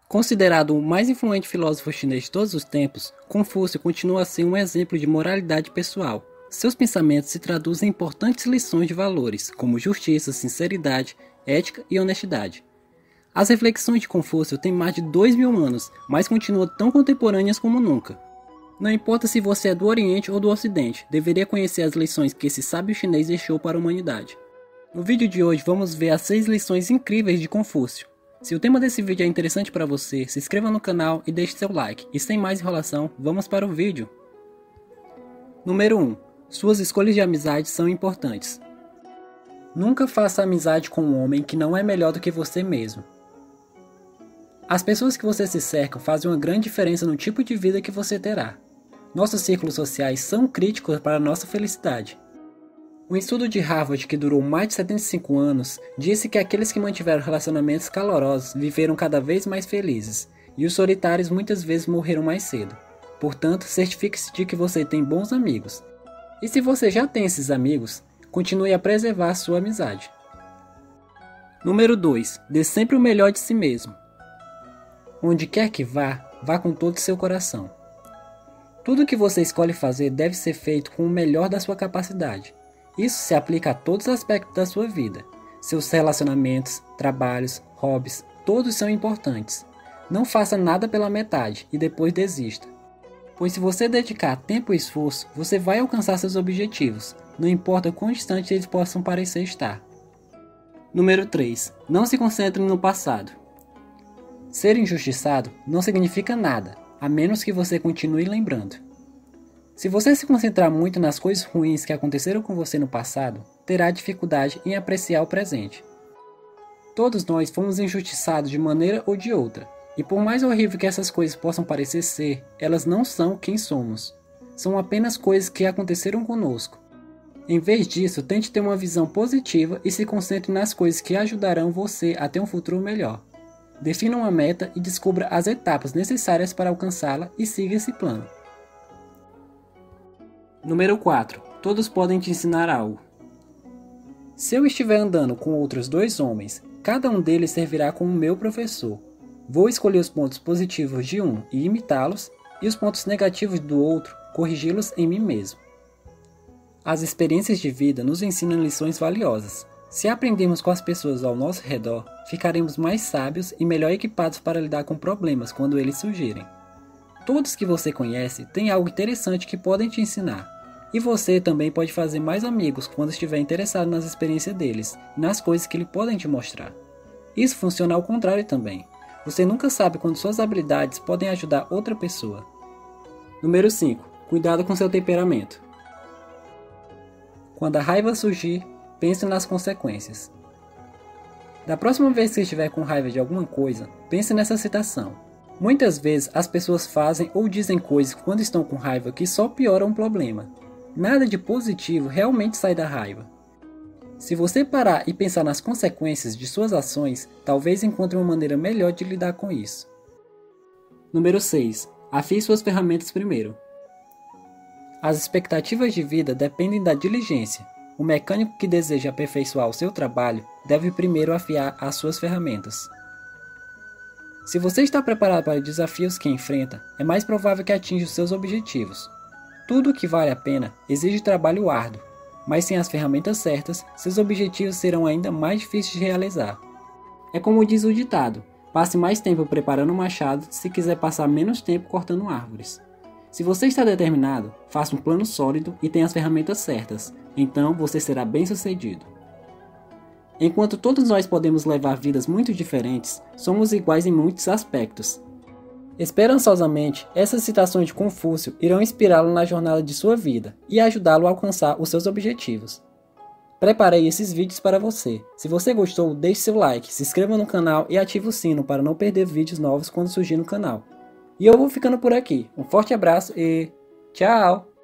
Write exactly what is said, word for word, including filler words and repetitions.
Considerado o mais influente filósofo chinês de todos os tempos, Confúcio continua a ser um exemplo de moralidade pessoal. Seus pensamentos se traduzem em importantes lições de valores, como justiça, sinceridade, ética e honestidade. As reflexões de Confúcio têm mais de dois mil anos, mas continuam tão contemporâneas como nunca. Não importa se você é do Oriente ou do Ocidente, deveria conhecer as lições que esse sábio chinês deixou para a humanidade. No vídeo de hoje vamos ver as seis lições incríveis de Confúcio. Se o tema desse vídeo é interessante para você, se inscreva no canal e deixe seu like. E sem mais enrolação, vamos para o vídeo. Número um. Suas escolhas de amizade são importantes. Nunca faça amizade com um homem que não é melhor do que você mesmo. As pessoas que você se cerca fazem uma grande diferença no tipo de vida que você terá. Nossos círculos sociais são críticos para a nossa felicidade. Um estudo de Harvard que durou mais de setenta e cinco anos disse que aqueles que mantiveram relacionamentos calorosos viveram cada vez mais felizes, e os solitários muitas vezes morreram mais cedo. Portanto, certifique-se de que você tem bons amigos. E se você já tem esses amigos, continue a preservar a sua amizade. Número dois. Dê sempre o melhor de si mesmo. Onde quer que vá, vá com todo o seu coração. Tudo que você escolhe fazer deve ser feito com o melhor da sua capacidade. Isso se aplica a todos os aspectos da sua vida. Seus relacionamentos, trabalhos, hobbies, todos são importantes. Não faça nada pela metade e depois desista. Pois se você dedicar tempo e esforço, você vai alcançar seus objetivos, não importa quão distante eles possam parecer estar. Número três. Não se concentre no passado. Ser injustiçado não significa nada, a menos que você continue lembrando. Se você se concentrar muito nas coisas ruins que aconteceram com você no passado, terá dificuldade em apreciar o presente. Todos nós fomos injustiçados de maneira ou de outra, e por mais horrível que essas coisas possam parecer ser, elas não são quem somos. São apenas coisas que aconteceram conosco. Em vez disso, tente ter uma visão positiva e se concentre nas coisas que ajudarão você a ter um futuro melhor. Defina uma meta e descubra as etapas necessárias para alcançá-la e siga esse plano. Número quatro. Todos podem te ensinar algo. Se eu estiver andando com outros dois homens, cada um deles servirá como meu professor. Vou escolher os pontos positivos de um e imitá-los, e os pontos negativos do outro, corrigi-los em mim mesmo. As experiências de vida nos ensinam lições valiosas. Se aprendermos com as pessoas ao nosso redor, ficaremos mais sábios e melhor equipados para lidar com problemas quando eles surgirem. Todos que você conhece têm algo interessante que podem te ensinar. E você também pode fazer mais amigos quando estiver interessado nas experiências deles e nas coisas que eles podem te mostrar. Isso funciona ao contrário também. Você nunca sabe quando suas habilidades podem ajudar outra pessoa. Número cinco. Cuidado com seu temperamento. Quando a raiva surgir, pense nas consequências. Da próxima vez que estiver com raiva de alguma coisa, pense nessa citação. Muitas vezes as pessoas fazem ou dizem coisas quando estão com raiva que só pioram o problema. Nada de positivo realmente sai da raiva. Se você parar e pensar nas consequências de suas ações, talvez encontre uma maneira melhor de lidar com isso. Número seis. Afie suas ferramentas primeiro. As expectativas de vida dependem da diligência. O mecânico que deseja aperfeiçoar o seu trabalho deve primeiro afiar as suas ferramentas. Se você está preparado para desafios que enfrenta, é mais provável que atinja os seus objetivos. Tudo o que vale a pena exige trabalho árduo, mas sem as ferramentas certas, seus objetivos serão ainda mais difíceis de realizar. É como diz o ditado, passe mais tempo preparando um machado se quiser passar menos tempo cortando árvores. Se você está determinado, faça um plano sólido e tenha as ferramentas certas, então você será bem-sucedido. Enquanto todos nós podemos levar vidas muito diferentes, somos iguais em muitos aspectos. Esperançosamente, essas citações de Confúcio irão inspirá-lo na jornada de sua vida e ajudá-lo a alcançar os seus objetivos. Preparei esses vídeos para você. Se você gostou, deixe seu like, se inscreva no canal e ative o sino para não perder vídeos novos quando surgir no canal. E eu vou ficando por aqui. Um forte abraço e tchau!